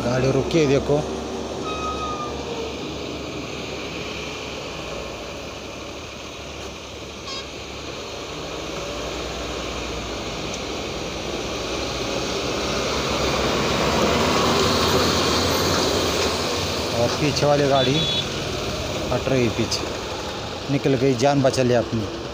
गाड़ी रुकी है देखो। और पीछे वाली गाड़ी हट रही, पीछे निकल गई, जान बचा लिया अपनी।